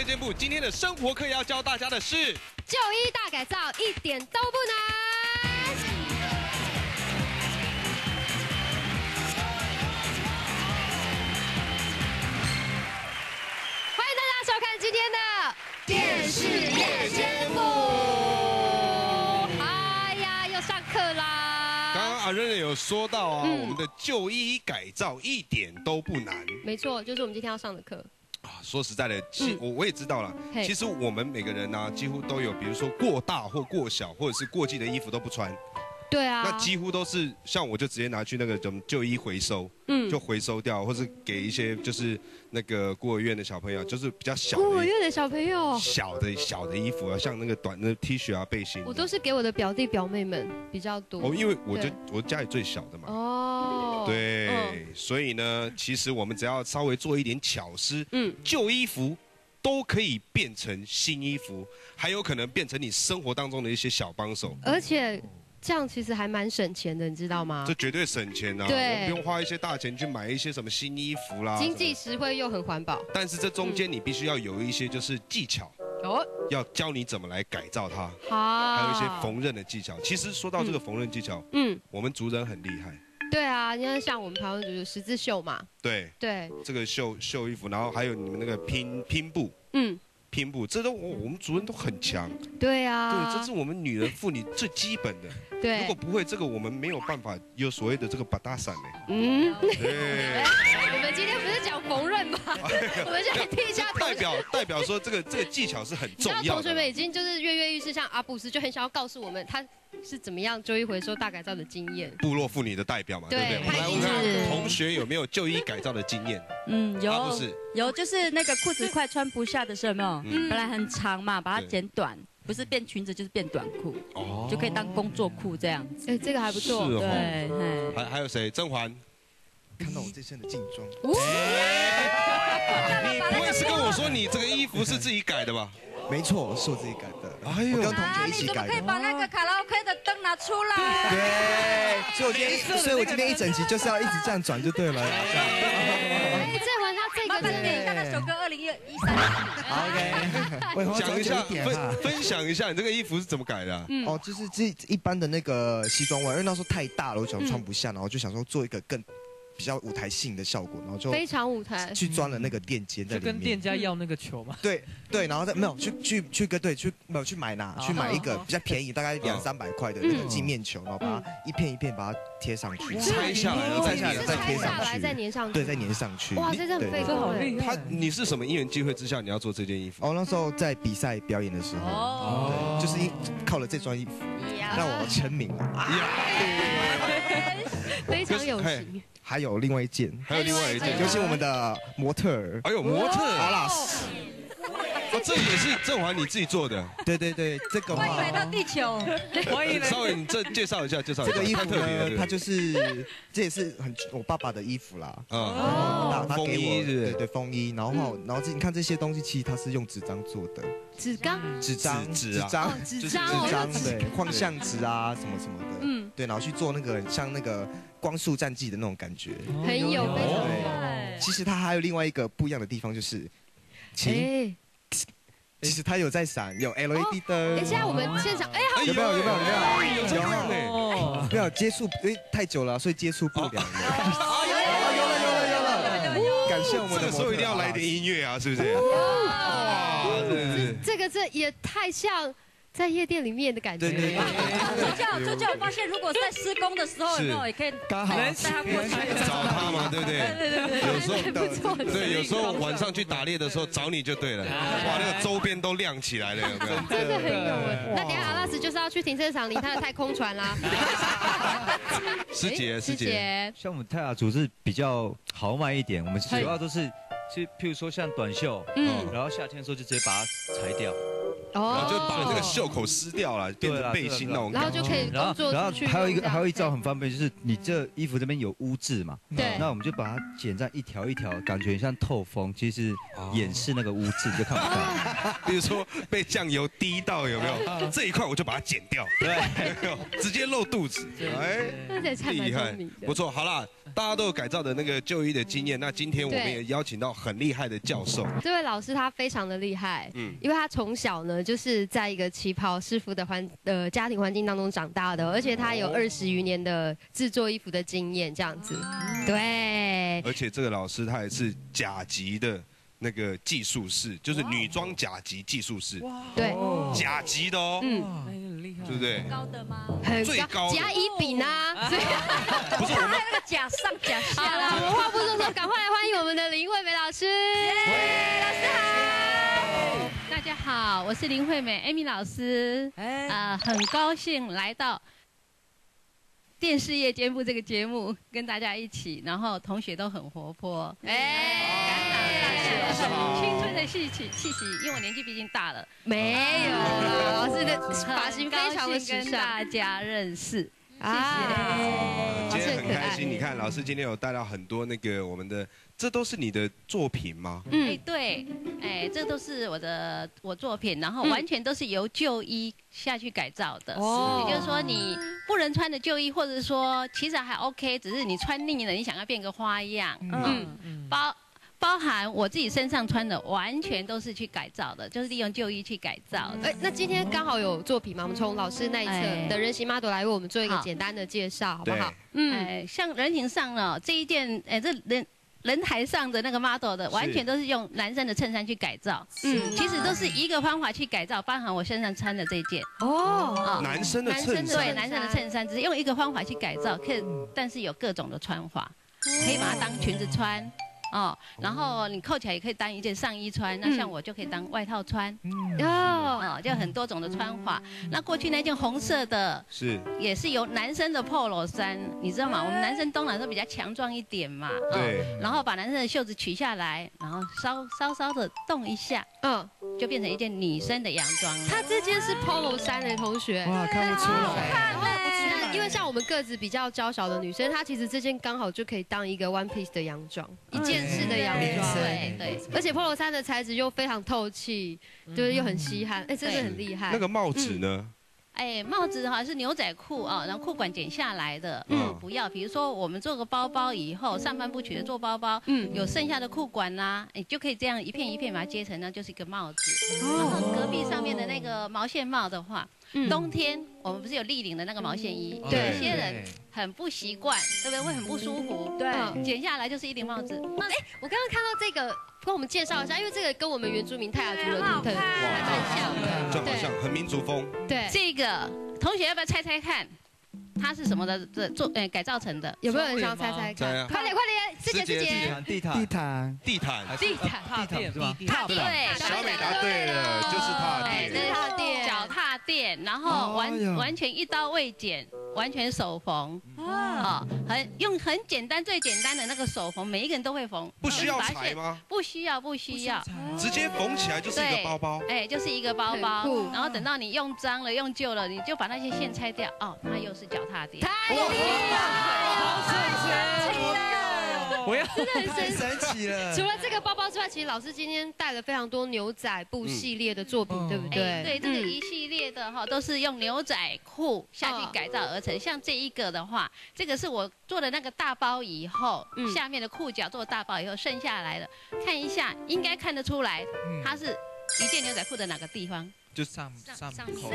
健部今天的生活课要教大家的是就医大改造一点都不难。欢迎大家收看今天的电视夜间部。哎呀，又上课啦！ 刚刚阿任有说到啊，我们的就医改造一点都不难。 没错，就是我们今天要上的课。 说实在的，我也知道了。其实我们每个人呢，几乎都有，比如说过大或过小，或者是过季的衣服都不穿。 对啊。 那几乎都是像我就直接拿去那个怎么就医回收，就回收掉，或是给一些就是那个孤儿院的小朋友，就是比较小的。孤儿院的小朋友。小的衣服啊，像那个短的 T 恤啊、背心。 我都是给我的表弟表妹们比较多。 哦，因为我家里最小的嘛。哦。对，所以呢，其实我们只要稍微做一点巧思，旧衣服都可以变成新衣服，还有可能变成你生活当中的一些小帮手。 而且这样其实还蛮省钱的，你知道吗？ 这绝对省钱啊！对，不用花一些大钱去买一些什么新衣服啦。 经济实惠又很环保。 但是这中间你必须要有一些就是技巧。 要教你怎么来改造它，还有一些缝纫的技巧。其实说到这个缝纫技巧，我们族人很厉害。对啊，因为像我们台湾就是十字绣嘛。对。 这个绣衣服，然后还有你们那个拼布，拼布，这都我们族人都很强。对啊。对，这是我们女人妇女最基本的。对。如果不会这个，我们没有办法有所谓的这个把大伞呢。对。 我们今天不是讲缝纫吗？我们就来听一下。 代表说这个技巧是很重要的。 同学们已经就是跃跃欲试，像阿布斯就很想要告诉我们他是怎么样就医回收大改造的经验。 部落妇女的代表嘛，对不对？我们来问看同学有没有就医改造的经验。 有，就是那个裤子快穿不下的时候，有没有？本来很长嘛，把它剪短，不是变裙子就是变短裤，就可以当工作裤这样子。 哎，这个还不错。 对， 还有谁？甄嬛。 看到我这身的劲装， 你不会是跟我说你这个衣服是自己改的吧？ 没错，是我自己改的。哎呦，跟同学一起改的。 你怎么可以把那个卡拉 OK 的灯拿出来？ 对，所以我今天一整集就是要一直这样转就对了。 哎，这回他这个， 麻烦你点一下那首歌 2013。OK， 讲一下，分享一下你这个衣服是怎么改的？ 哦，就是这一般的那个西装外，因为那时候太大了，我想穿不下，然后就想说做一个更。 比较舞台性的效果，然后就非常舞台， 去钻了那个垫肩在里面， 就跟店家要那个球嘛。 对，然后没有去买一个比较便宜，大概200-300块的那个镜面球，然后把它一片一片把它贴上去， 拆下来， 再贴上去， 再粘上去， 对，再粘上去。 哇，这真的费工好厉害！ 你是什么因缘机会之下你要做这件衣服？ 哦，那时候在比赛表演的时候，对，就是靠了这双衣服让我成名了， 非常有型。 还有另外一件，有请我们的模特儿。 哎呦，模特阿拉斯，这也是甄嬛你自己做的。 对，这个欢迎来到地球。 欢迎，稍微你介绍一下。这个衣服呢，它就是这也是我爸爸的衣服啦。他给我对风衣，然后你看这些东西，其实它是用纸张做的。纸张，对，矿相纸啊，什么的。对，然后去做那个像那个。 光速战记的那种感觉， 很有非常对。其实它还有另外一个不一样的地方，就是，其实它有在闪，有 LED 灯。 等一下，我们现场有没有？没有接触，因为太久了，所以接触不了。有了！感谢我们的。 这时候一定要来点音乐啊，是不是？ 哇，这也太像。 在夜店里面的感觉。 对。 助教发现，如果在施工的时候，有没有也可以刚好带他过去找他嘛，对不对？ 对。 有时候对，有时候晚上去打猎的时候找你就对了。哇，那个周边都亮起来了，有没有？ 真的很有哎。那等下阿拉斯就是要去停车场领他的太空船啦。 师姐， 像我们泰雅族是比较豪迈一点，我们主要都是，譬如说像短袖，然后夏天的时候就直接把它裁掉。 然后就把那个袖口撕掉了，变成背心那种。 然后就可以工作出去。 还有一招很方便，就是你这衣服这边有污渍嘛， 对， 那我们就把它剪在一条一条，感觉像透风，其实掩饰那个污渍就看不到。 比如说被酱油滴到有没有？这一块我就把它剪掉，对，直接露肚子。哎，厉害，不错。好啦，大家都有改造的那个就医的经验，那今天我们也邀请到很厉害的教授。 这位老师他非常的厉害，因为他从小呢就是在一个旗袍师傅的家庭环境当中长大的，而且他有20余年的制作衣服的经验，这样子。对。 而且这个老师他也是甲级的那个技术士，就是女装甲级技术士。 对， 甲级的哦。对不对？ 高的吗？ 最高。 甲乙丙啊。 不是我们那个甲上甲下。 好了，我们话不多说，赶快来欢迎我们的林惠美老师。老师好。 大家好，我是林惠美 Amy 老师。很高兴来到电视夜间部这个节目，跟大家一起，然后同学都很活泼。青春的气息，因为我年纪毕竟大了。 没有啦，老师的发型非常的时尚， 跟大家认识。 谢谢。 今天很开心，你看老师今天有带到很多那个我们的，这都是你的作品吗？ 对，这都是我作品，然后完全都是由旧衣下去改造的。也就是说，你不能穿的旧衣，或者说其实还 OK， 只是你穿腻了，你想要变个花样。包含我自己身上穿的，完全都是去改造的，就是利用旧衣去改造的。 那今天刚好有作品吗？我们从老师那一侧的人形 model 来为我们做一个简单的介绍，好不好？ 像人形上呢，这一件，这人台上的那个 model 的，完全都是用男生的衬衫去改造。其实都是一个方法去改造，包含我身上穿的这件。 男生的衬衫。 对，男生的衬衫，只是用一个方法去改造，但是有各种的穿法，可以把它当裙子穿。然后你扣起来也可以当一件上衣穿，那像我就可以当外套穿，就很多种的穿法。那过去那件红色的，也是由男生的 polo 衫，你知道吗？我们男生当然都比较强壮一点嘛， 对。 然后把男生的袖子取下来，然后稍稍的动一下，就变成一件女生的洋装了。 他这件是 polo 衫的同学， 哇，看不出来。 因为像我们个子比较娇小的女生，她其实这件刚好就可以当一个 one piece 的洋装，一件式的洋装。对，而且 polo 衫的材质又非常透气，就是又很吸汗，真的很厉害。 那个帽子呢？ 帽子是牛仔裤然后裤管剪下来的，不要。比如说我们做个包包以后，上半部取的做包包，有剩下的裤管啦，就可以这样一片一片把它接成，那就是一个帽子。然后隔壁上面的那个毛线帽的话，冬天我们不是有立领的那个毛线衣，有些人很不习惯，对不对？会很不舒服。对，剪下来就是一顶帽子。 我刚刚看到这个，跟我们介绍一下，因为这个跟我们原住民泰雅族的图腾很像， 就好像很民族风。 对， 这个同学要不要猜猜看？它是什么的改造成的？ 有没有人想要猜猜看？快点，师姐， 地毯， 对， 小美答对了，就是踏垫， 脚踏垫，然后完全一刀未剪，完全手缝，用很简单最简单的那个手缝，每一个人都会缝， 不需要裁吗？ 不需要， 直接缝起来就是一个包包， 就是一个包包，然后等到你用脏了、用旧了，你就把那些线拆掉，那又是脚踏垫。 太厉害了！真的很神奇了。 除了这个包包之外，其实老师今天带了非常多牛仔布系列的作品，对不对？ 对，这个一系列的都是用牛仔裤下去改造而成。像这一个的话，这个是我做的那个大包以后，下面的裤脚做大包以后剩下来的，看一下应该看得出来，它是一件牛仔裤的哪个地方？ 就上口，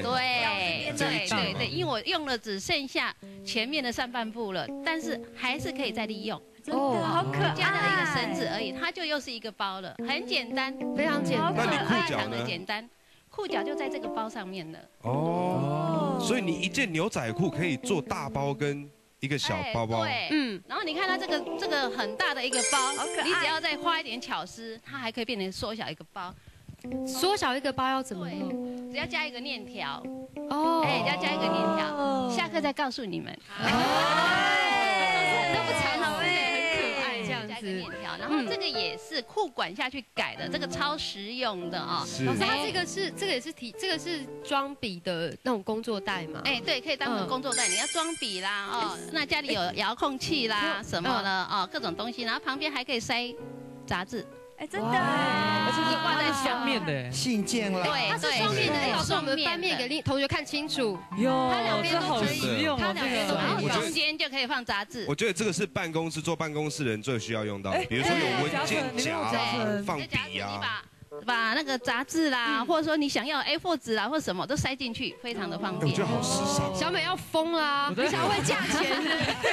对，因为我用了只剩下前面的上半部了，但是还是可以再利用。 好可爱， 加了一个绳子而已，它就又是一个包了，很简单， 非常简单。 那你裤脚呢？ 非常的简单，裤脚就在这个包上面了。 所以你一件牛仔裤可以做大包跟一个小包包。 对，然后你看它这个很大的一个包，你只要再花一点巧思，它还可以变成缩小一个包。 缩小一个包要怎么弄？ 只要加一个链条。只要加一个链条。下课再告诉你们。 都不藏好，很可爱这样子。 面条，然后这个也是裤管下去改的，这个超实用的啊。 老师，它这个也是这个是装笔的那种工作袋吗？ 哎，对，可以当成工作袋，你要装笔啦，哦，那家里有遥控器啦什么的哦，各种东西，然后旁边还可以塞杂志。 哎，真的， 而且是挂在双面的信件啦， 对，它是双面的。老师，我们翻面给同学看清楚。 它两边都好实用， 它两边都可以， 中间就可以放杂志。 我觉得这个是做办公室人最需要用到，比如说有文件夹、放笔啊。 把那个杂志啦，或者说你想要 A4 纸啦，或什么都塞进去，非常的方便。 我觉得好时尚。 小美要疯啦！你想要问价钱？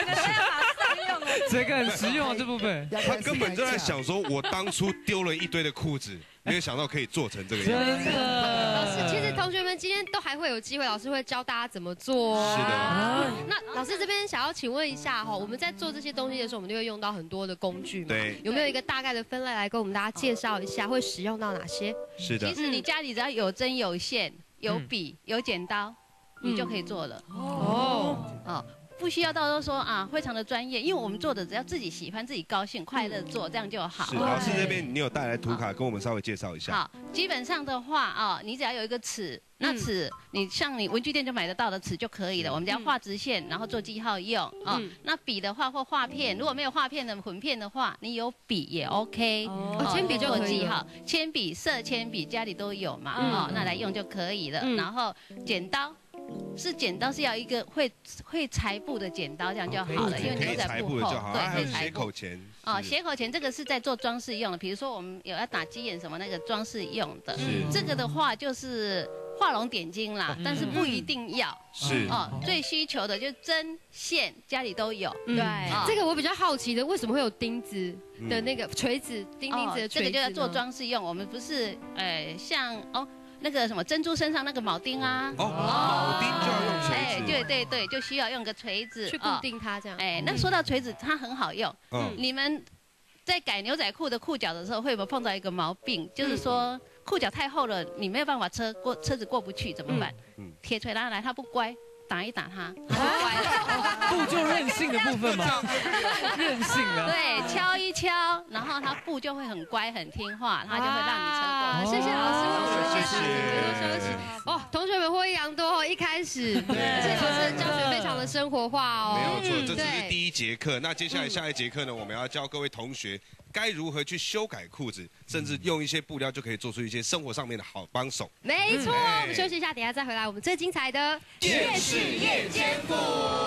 这个很实用啊，这部分。 他根本就在想说，我当初丢了一堆的裤子，没有想到可以做成这个样子。 真的。 老师，其实同学们今天都还会有机会，老师会教大家怎么做。 是的。 那老师这边想要请问一下哈，我们在做这些东西的时候，我们就会用到很多的工具嘛？ 对。 有没有一个大概的分类来跟我们大家介绍一下，会使用到哪些？ 是的。 其实你家里只要有针、有线、有笔、有剪刀，你就可以做了。哦。不需要到时候说啊，非常的专业，因为我们做的只要自己喜欢、自己高兴、快乐做，这样就好。 是，老师这边你有带来图卡，跟我们稍微介绍一下。 好，基本上的话啊，你只要有一个尺，那尺你像你文具店就买得到的尺就可以了。我们只要画直线，然后做记号用啊。那笔的话或画片，如果没有画片的混片的话，你有笔也 OK。 铅笔就可以记号，铅笔、色铅笔家里都有嘛，哦，那来用就可以了。然后剪刀。剪刀是要一个会裁布的剪刀，这样就好了，因为牛仔布厚，对，可以裁布。 斜口钳哦，斜口钳这个是在做装饰用的，比如说我们有要打鸡眼什么那个装饰用的，这个的话就是画龙点睛啦，但是不一定要。 是哦，最需求的就是针线，家里都有。 对，这个我比较好奇的，为什么会有钉子的那个锤子，钉子的锤子？ 这个就要做装饰用，我们不是像那个什么珍珠身上那个铆钉啊， 铆钉就要用锤子， 哎，对，就需要用个锤子去固定它这样。 哎，那说到锤子，它很好用。你们在改牛仔裤的裤脚的时候，会不会碰到一个毛病？就是说裤脚太厚了，你没有办法车子过不去，怎么办？铁锤拉来，它不乖。打一打它，它就乖了。 布就任性的部分嘛，任性啊。 对，敲一敲，然后它布就会很乖很听话，它就会让你车过。 谢谢老师为我们介绍，谢谢。哦，同学们获益良多哦，一开始，而且老师的教学非常的生活化哦。 没有错，这只是第一节课。那接下来下一节课呢，我们要教各位同学该如何去修改裤子，甚至用一些布料就可以做出一些生活上面的好帮手。 没错，我们休息一下，等一下再回来，我们最精彩的电视夜间部。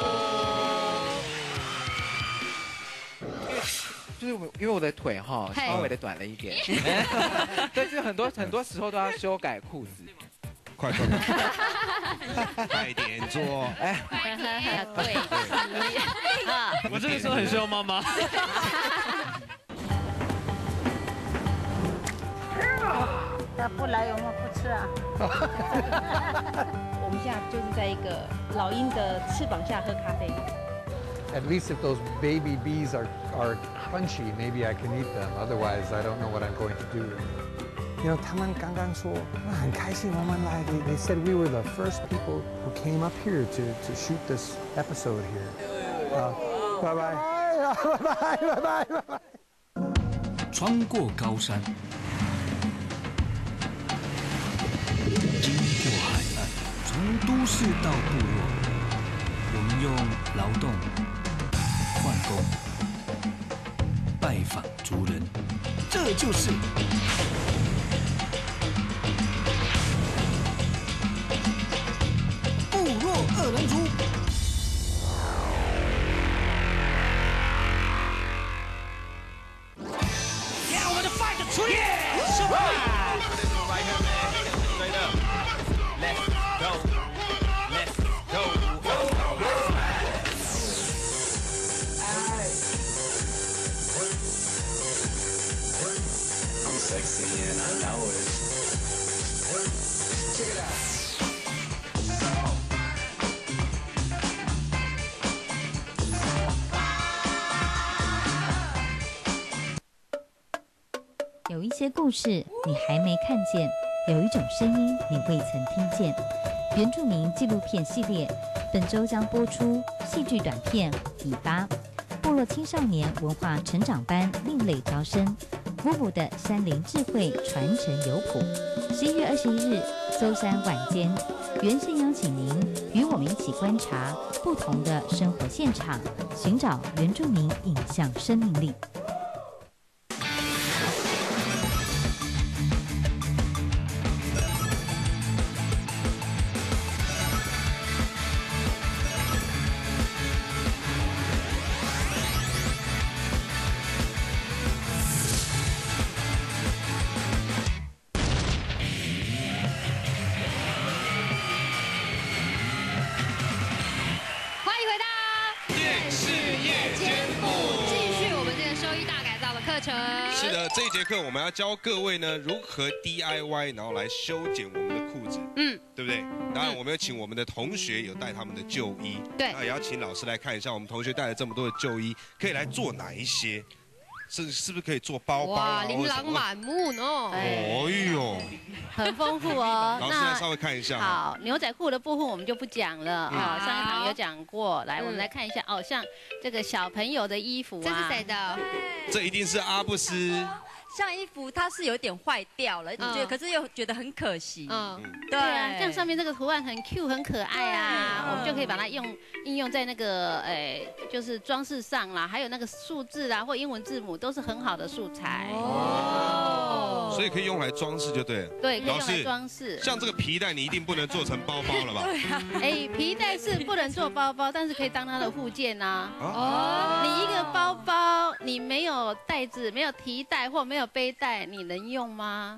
就是因为我的腿哈稍微的短了一点，对，就很多时候都要修改裤子。 快点做！哎， 对， 我这个时候很需要妈妈。 他不来我们不吃啊。 我们现在就是在一个老鹰的翅膀下喝咖啡。 At least if those baby bees are crunchy, maybe I can eat them. Otherwise, I don't know what I'm going to do. You know, 他们刚刚说很开心我们来 They said we were the first people who came up here to shoot this episode here. Bye bye. 穿过高山，经过海岸，从都市到部落，我们用劳动换工，拜访族人，这就是部落恶人族。 有一些故事你还没看见，有一种声音你未曾听见。原住民纪录片系列本周将播出戏剧短片《尾巴》，部部落青少年文化成长班另类招生，母母的山林智慧传承有谱。11月21日，搜山晚间，原先邀请您与我们一起观察不同的生活现场，寻找原住民影像生命力。 是的，这一节课我们要教各位呢如何 DIY， 然后来修剪我们的裤子，对不对？当然，我们要请我们的同学有带他们的旧衣，对，那也要请老师来看一下，我们同学带了这么多的旧衣，可以来做哪一些？是不是可以做包包？哇， 琳琅满目呢！ 哎呦， 很丰富哦。 老师来稍微看一下。 好，牛仔裤的部分我们就不讲了啊，上一堂有讲过。来，我们来看一下哦，像这个小朋友的衣服啊， 这是谁的？ 这一定是阿布斯。 像衣服它是有点坏掉了，可是又觉得很可惜。对啊，像上面这个图案很 Q 很可爱啊，我们就可以把它应用在那个就是装饰上啦，还有那个数字啦或英文字母都是很好的素材。 哦，所以可以用来装饰就对了。 对，可以用来装饰。 像这个皮带你一定不能做成包包了吧？ 对啊，皮带是不能做包包，但是可以当它的附件啊。哦，你一个包包你没有带子、没有提带或没有背带，你能用吗？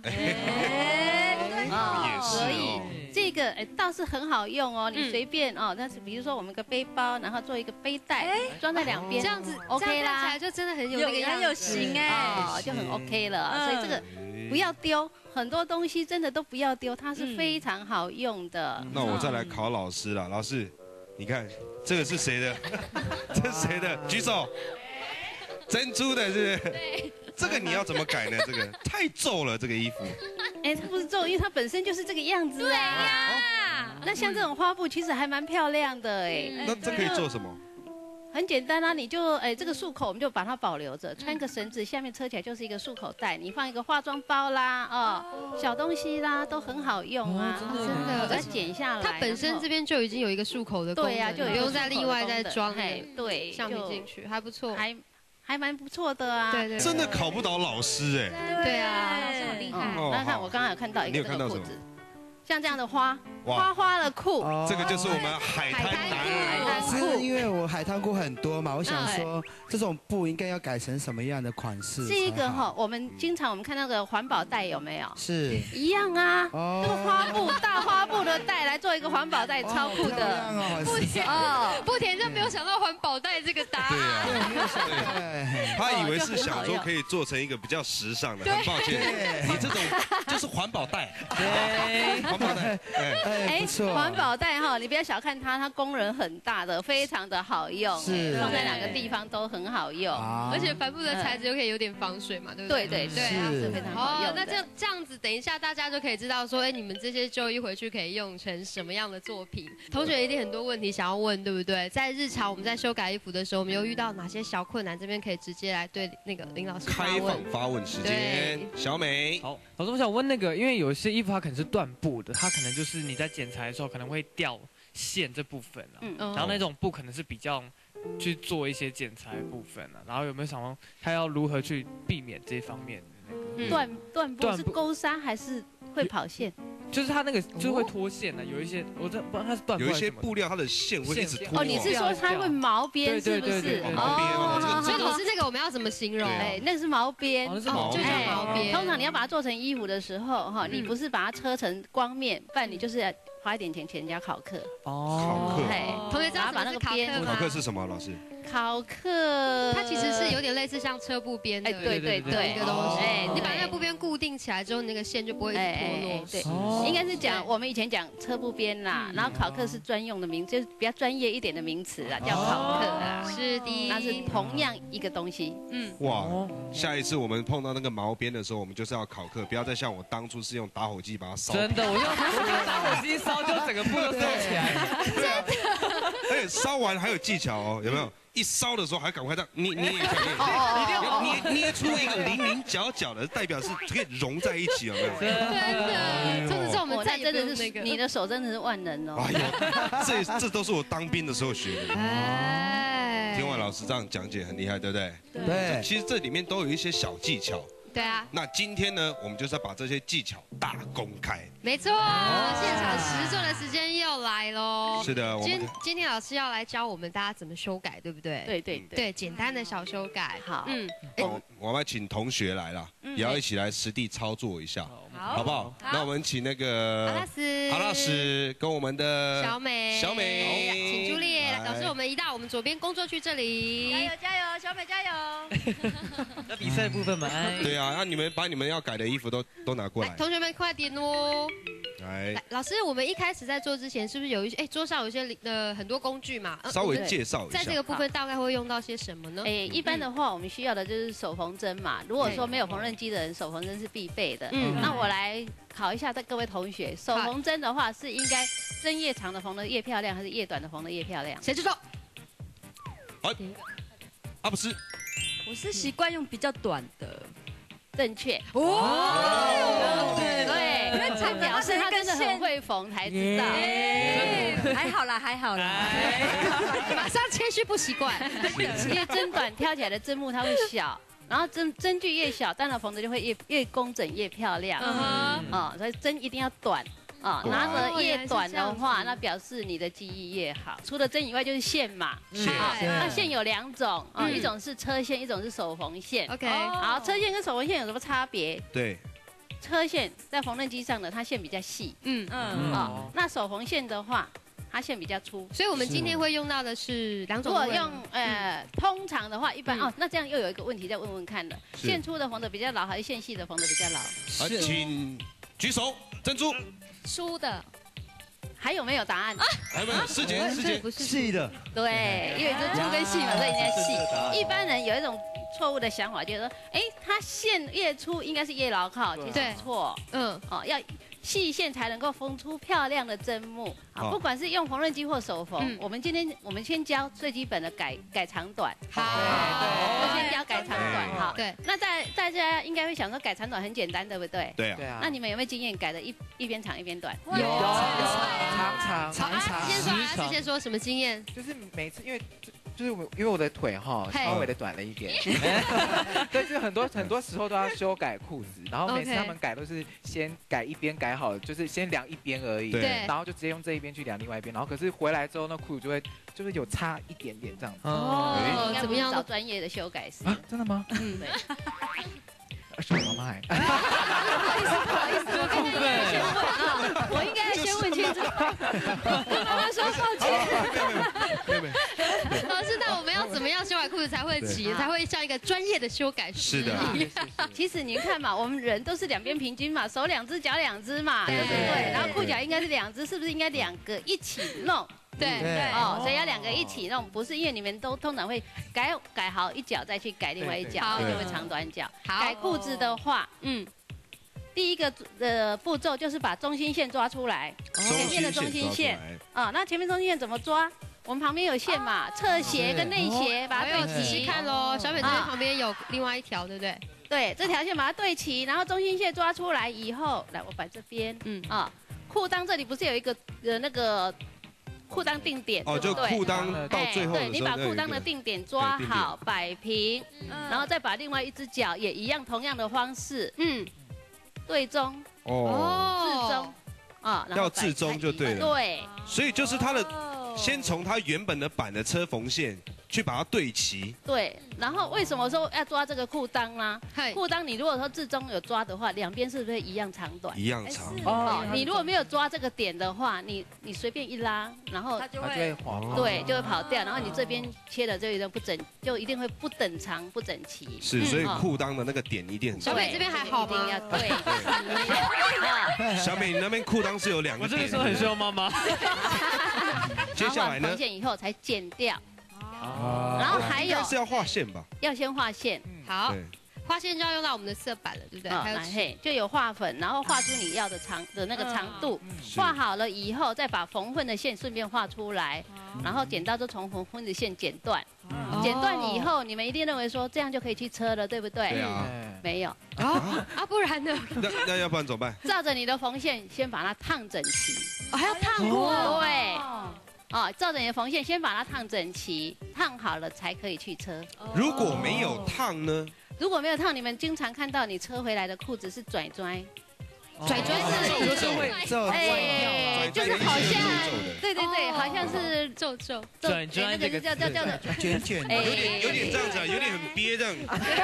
所以这个倒是很好用哦，你随便哦。但是比如说我们个背包，然后做一个背带，装在两边， 这样子 OK 啦， 看起来就真的很有那个样子， 很有型哎， 就很 OK 了。所以这个不要丢，很多东西真的都不要丢，它是非常好用的。 那我再来考老师了，老师，你看这个是谁的？这是谁的？举手。珍珠的是不是？对。这个你要怎么改呢？这个太皱了，这个衣服。 它不是皱，因为它本身就是这个样子啊。对呀。那像这种花布其实还蛮漂亮的那这可以做什么？ 很简单啊，你就这个束口我们就把它保留着，穿个绳子，下面车起来就是一个束口袋，你放一个化妆包啦，小东西啦，都很好用啊。真的，把它剪下来。 它本身这边就已经有一个束口的功能，对呀，就不用再另外再装对橡皮进去，还不错。 还蛮不错的啊， 对， 真的考不倒老师对啊， 好厉害。那看我刚刚有看到一个这个裤子，像这样的花的裤， 这个就是我们海滩男是因为我海滩裤很多嘛，我想说这种布应该要改成什么样的款式？ 这个我们经常看那个环保袋有没有？ 是一样啊，这个花布大花布的袋来做一个环保袋，超酷的。 不甜就没有想到环保袋这个答案。 对，他以为是想说可以做成一个比较时尚的，很抱歉，你这种就是环保袋。对，环保袋。 不错。 环保袋你不要小看它功能很大的，非常的好用，放在哪个地方都很好用， 而且帆布的材质又可以有点防水嘛，对不对？ 对，是非常好用。 那这样子，等一下大家就可以知道说，你们这些旧衣回去可以用成什么样的作品？同学一定很多问题想要问，对不对？在日常我们在修改衣服的时候，我们有遇到哪些小困难？这边可以直接来对那个林老师开放发问时间。小美， 好，老师，我想问那个，因为有一些衣服它可能是缎布的，它可能就是你在剪裁的时候可能会掉线这部分然后那种布可能是比较去做一些剪裁的部分然后有没有想说他要如何去避免这方面的那个缎布是勾纱还是会跑线？ 就是它那个就是会脱线的，有一些我不知道它是缎布， 有一些布料它的线会一直脱。 你是说它会毛边是不是？ 毛边所以老师那个我们要怎么形容？ 那个是毛边， 就叫毛边。 通常你要把它做成衣服的时候你不是把它车成光面，不然你就是花一点钱请人家考课。 考课。 同学知道把那个边考课是什么？老师？ 考课它其实是有点类似像车布边的一个东西。你把那个布边固定起来之后，那个线就不会脱落。 对，应该是讲我们以前讲车布边啦，然后考课是专用的名，就是比较专业一点的名词啦，叫考课啦。 是的， 那是同样一个东西。 哇，下一次我们碰到那个毛边的时候，我们就是要考课，不要再像我当初是用打火机把它烧。 真的，我用打火机烧就整个布都烧起来了。 真的， 而且烧完还有技巧有没有？ 一烧的时候还赶快这样捏，捏出一个棱角角的，代表是可以融在一起，有没有？ 真的，从此之后我们再真的是你的手真的是万能哦。哎呦，这都是我当兵的时候学的。天婉老师这样讲解很厉害，对不对？ 对。 其实这里面都有一些小技巧。 对啊。 那今天呢，我们就是要把这些技巧大公开。 没错，现场实作的时间又来喽。 是的， 今天老师要来教我们大家怎么修改，对不对？对，简单的小修改。 好， 我们要请同学来了，也要一起来实地操作一下，好不好？那我们请那个哈拉斯跟我们的小美，请朱丽叶老师，我们移到我们左边工作区这里。 加油，小美加油！ 那比赛部分嘛， 对啊，那你们把你们要改的衣服都拿过来。 同学们快点哦！ 来， 老师，我们一开始在做之前，是不是有一些桌上有一些很多工具嘛？ 稍微介绍一下， 在这个部分大概会用到些什么呢？ 一般的话，我们需要的就是手缝针嘛。如果说没有缝纫机的人，手缝针是必备的。那我来考一下各位同学，手缝针的话是应该针越长的缝的越漂亮，还是越短的缝的越漂亮？ 谁知道？ 好，阿布斯， 我是习惯用比较短的。 正确对， 因为这表示他真的很会缝才知道。 还好啦， 马上谦虚不习惯。 因为针短挑起来的针目它会小，然后针距越小，当然缝的就会越工整越漂亮。所以针一定要短。拿着越短的话，那表示你的技艺越好。除了针以外，就是线嘛。那线有2种，一种是车线，一种是手缝线。 OK， 好，车线跟手缝线有什么差别？ 对， 车线在缝纫机上的，它线比较细。那手缝线的话，它线比较粗。 所以我们今天会用到的是2种。 如果用通常的话，一般那这样又有一个问题再问问看了，线粗的缝的比较牢，还是线细的缝的比较牢？ 好，请举手，珍珠。 粗的， 还有没有答案？ 还有没有？师姐， 细的。 对，因为这粗跟细嘛，所以应该细。一般人有一种错误的想法，就是说，它线越粗应该是越牢靠，其实错。要细线才能够缝出漂亮的针目。不管是用缝纫机或手缝，我们先教最基本的改长短。 好， 先教改长短。好，对。那大家应该会想说改长短很简单，对不对？ 对啊。 那你们有没有经验改的一边长一边短？ 有，长。 先说什么经验？ 就是每次因为我的腿稍微的短了一点，对，就很多时候都要修改裤子，然后每次他们改都是先改一边改好，就是先量一边而已， 对， 然后就直接用这一边去量另外一边，然后可是回来之后那裤子就会有差一点点这样子。 怎么样？找专业的修改师。 真的吗？ 对。 是我妈妈。 不好意思，我刚才先问我应该先问清楚。跟妈妈说抱歉。 老师，那我们要怎么样修改裤子才会齐，才会像一个专业的修改师？ 是的。 其实你看嘛，我们人都是两边平均嘛，手2只，脚2只嘛，对不对？然后裤脚应该是2只，是不是应该2个一起弄？ 对， 所以要2个一起弄，不是因为你们都通常会改好一脚再去改另外一脚，所以就会长短脚。改裤子的话，第一个步骤就是把中心线抓出来，前面的中心线那前面中心线怎么抓？我们旁边有线嘛，侧斜跟内斜把它对齐。 仔细看喽，小美这边旁边有另外一条，对不对？ 对，这条线把它对齐，然后中心线抓出来以后，来我摆这边，裤裆这里不是有一个那个。裤裆定点， 就裤裆到最后的时候， 对，你把裤裆的定点抓好，摆平，然后再把另外一只脚也一样同样的方式，对中，至中， 要至中就对了， 对， 所以就是它的，先从它原本的板的车缝线去把它对齐， 对，然后为什么说要抓这个裤裆呢？裤裆你如果说至中有抓的话，两边是不是一样长短？ 一样长。 你如果没有抓这个点的话，你随便一拉，然后它就会滑， 对，就会跑掉，然后你这边切的就一定不整，就一定会不等长、不整齐。 是，所以裤裆的那个点一定很长。 小美这边还好吗？ 对。 小美，你那边裤裆是有2个点。 我这个时候很需要妈妈。 接下来呢？ 缝线以后才剪掉。然后还有是要画线吧？ 要先画线。 好，画线就要用到我们的色板了，对不对？还有就有画粉，然后画出你要的那个长度。画好了以后，再把缝混的线顺便画出来。 然后剪刀就从缝的线剪断，剪断以后，你们一定认为说这样就可以去车了，对不对？ 对啊， 没有不然呢？ 那要不然怎么办？ 照着你的缝线，先把它烫整齐。 还要烫过？ 对。照着你的缝线，先把它烫整齐，烫好了才可以去车。 如果没有烫呢？ 如果没有烫，你们经常看到你车回来的裤子是拽拽。 拽拽是就是好像，对，好像是皱， 拽拽那个叫卷卷， 有点这样子，有点很憋这样。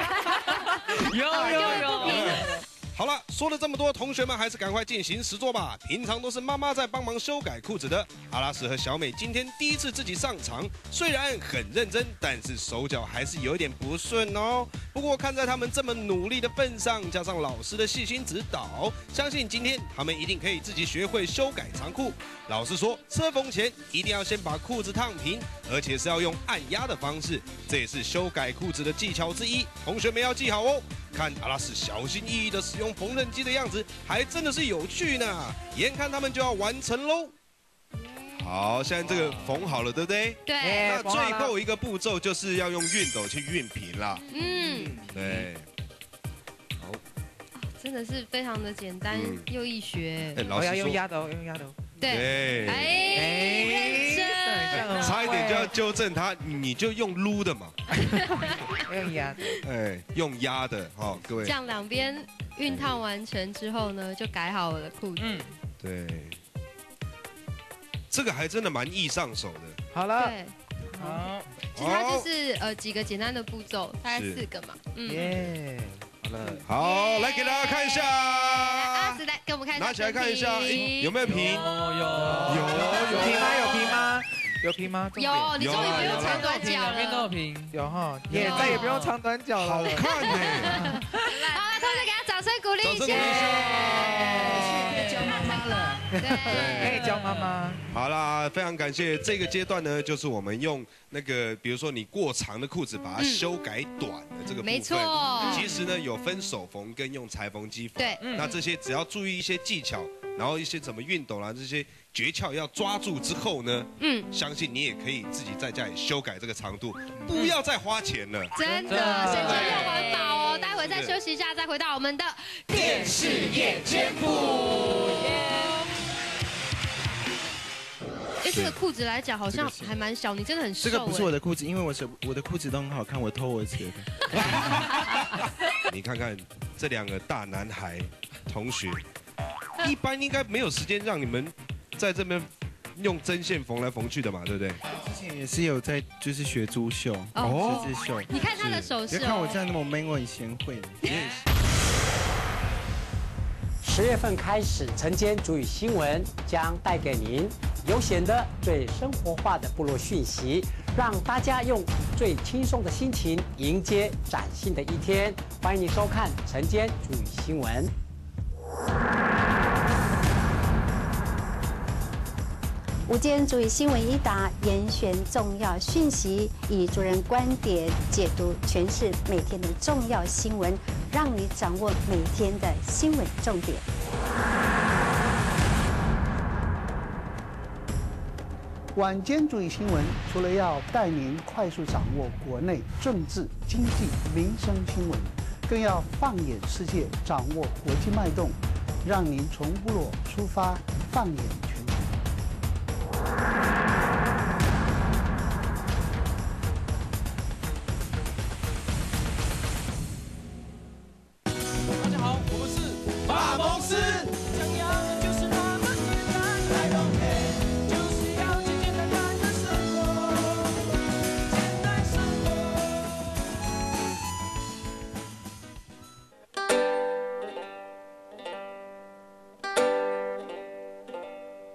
有。 好了，说了这么多，同学们还是赶快进行实作吧。平常都是妈妈在帮忙修改裤子的，阿拉斯和小美今天第一次自己上场，虽然很认真，但是手脚还是有一点不顺哦。不过看在他们这么努力的份上，加上老师的细心指导，相信今天他们一定可以自己学会修改长裤。老师说，车缝前一定要先把裤子烫平，而且是要用按压的方式，这也是修改裤子的技巧之一。同学们要记好哦。看阿拉斯小心翼翼的使用缝纫机的样子，还真的是有趣呢。眼看他们就要完成喽。好，现在这个缝好了，对不对？ 对。 那最后一个步骤就是要用熨斗去熨平啦。对。好。 真的是非常的简单又易学。 老师要用压的，用压的。 对。认真。 差一点就要纠正他，你就用撸的嘛。 用压的。 用压的，好，各位。 这样两边熨烫完成之后呢，就改好我的裤子。 对。这个还真的蛮易上手的。 好了。 对。好。其实它就是几个简单的步骤，大概4个嘛。 好了，好，来给大家看一下。 阿斯来给我们看一下， 拿起来看一下，有没有平？ 有平吗？有平吗？有平吗？ 有，你终于不用长短脚了。 两边都有平， 有哈，也再也不用长短脚了。 好看呢。 好，来，同学给他掌声鼓励一下。 可以教妈妈了。 对，可以教妈妈。 好啦，非常感谢。这个阶段呢，就是我们用那个，比如说你过长的裤子，把它修改短的这个部分。 没错。 其实呢，有分手缝跟用裁缝机缝。 对。 那这些只要注意一些技巧，然后一些怎么熨斗啦，这些诀窍要抓住之后呢，相信你也可以自己在家里修改这个长度，不要再花钱了。 真的，省钱又环保哦。待会再休息一下，再回到我们的电视夜间部。 这个裤子来讲好像还蛮小，你真的很瘦。 这个不是我的裤子，因为我的裤子都很好看，我偷我姐的。 你看看这2个大男孩同学，一般应该没有时间让你们在这边用针线缝来缝去的嘛，对不对？ 之前也是有在就是学珠绣，十字绣。 你看他的手势， 别看我这样那么 man， 我很贤惠的。 10月份开始，晨间主语新闻将带给您悠闲的、最生活化的部落讯息，让大家用最轻松的心情迎接崭新的一天。欢迎你收看晨间主语新闻。 午间主语新闻一答，严选重要讯息，以主人观点解读诠释每天的重要新闻，让你掌握每天的新闻重点。 晚间主语新闻除了要带您快速掌握国内政治、经济、民生新闻，更要放眼世界，掌握国际脉动，让您从部落出发，放眼全球。 大家好，我们是法蒙斯。想要就是那么简单，I don't care，就是要简简单单的生活，简单生活。